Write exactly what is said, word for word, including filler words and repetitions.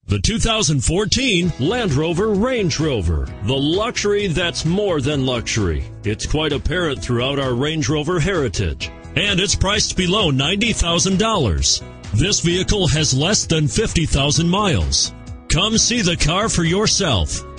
The two thousand fourteen Land Rover Range Rover, the luxury that's more than luxury. It's quite apparent throughout our Range Rover heritage, and it's priced below ninety thousand dollars. This vehicle has less than fifty thousand miles. Come see the car for yourself.